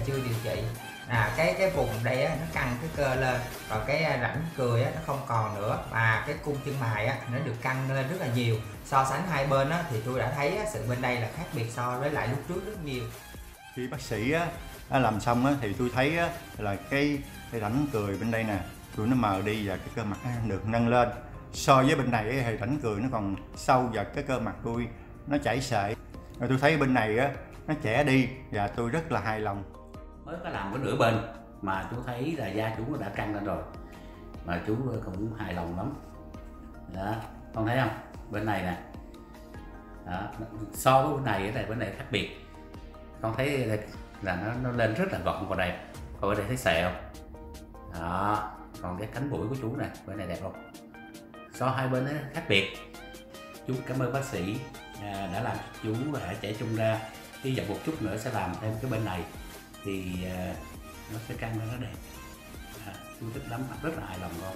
chưa điều trị. Cái vùng đây á, nó căng cái cơ lên, còn cái rãnh cười á, nó không còn nữa, và cái cung chân mày á, nó được căng lên rất là nhiều. So sánh hai bên á, thì tôi đã thấy á, sự bên đây là khác biệt so với lại lúc trước rất nhiều. Khi bác sĩ á, làm xong á, thì tôi thấy á, là cái rãnh cười bên đây nè, tụi nó mờ đi và cái cơ mặt được nâng lên. So với bên này thì rãnh cười nó còn sâu và cái cơ mặt tôi nó chảy xệ. Rồi tôi thấy bên này á, nó trẻ đi và tôi rất là hài lòng. Mới có làm cái nửa bên mà chú thấy là da chú đã căng lên rồi, mà chú cũng hài lòng lắm. Đó, con thấy không? Bên này nè. Đó, so với bên này khác biệt. Con thấy là nó lên rất là gọn và đẹp. Còn bên đây thấy xệ không? Đó, còn cái cánh mũi của chú nè, bên này đẹp không? So hai bên nó khác biệt. Chú cảm ơn bác sĩ đã làm chú trẻ trung ra. Hy vọng một chút nữa sẽ làm thêm cái bên này thì nó sẽ căng lên nó đẹp. Chú thích lắm, rất là hài lòng con.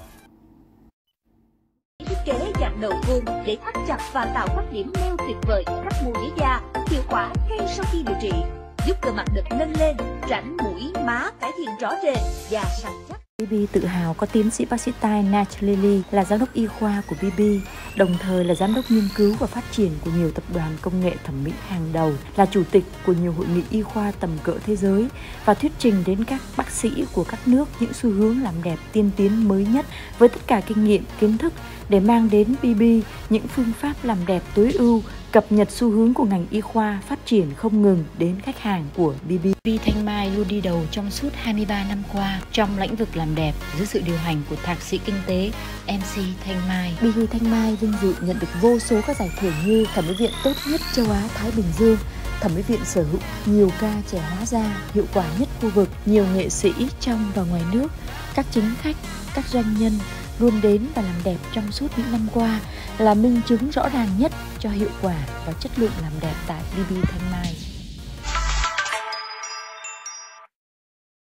Thiết kế dạng đầu vuông để thắt chặt và tạo các điểm neo tuyệt vời cắt mụn dưới da, hiệu quả ngay sau khi điều trị, giúp cơ mặt được nâng lên, rãnh mũi, má cải thiện rõ rệt, da săn chắc. BB tự hào có tiến sĩ bác sĩ tai Natalie là giám đốc y khoa của BB, đồng thời là giám đốc nghiên cứu và phát triển của nhiều tập đoàn công nghệ thẩm mỹ hàng đầu, là chủ tịch của nhiều hội nghị y khoa tầm cỡ thế giới và thuyết trình đến các bác sĩ của các nước những xu hướng làm đẹp tiên tiến mới nhất với tất cả kinh nghiệm, kiến thức để mang đến BB những phương pháp làm đẹp tối ưu, cập nhật xu hướng của ngành y khoa phát triển không ngừng đến khách hàng của BB. BB Thanh Mai luôn đi đầu trong suốt 23 năm qua trong lĩnh vực làm đẹp dưới sự điều hành của thạc sĩ kinh tế MC Thanh Mai. BB Thanh Mai vinh dự nhận được vô số các giải thưởng như thẩm mỹ viện tốt nhất châu Á Thái Bình Dương, thẩm mỹ viện sở hữu nhiều ca trẻ hóa da hiệu quả nhất khu vực, nhiều nghệ sĩ trong và ngoài nước, các chính khách, các doanh nhân luôn đến và làm đẹp trong suốt những năm qua là minh chứng rõ ràng nhất cho hiệu quả và chất lượng làm đẹp tại BB Thanh Mai.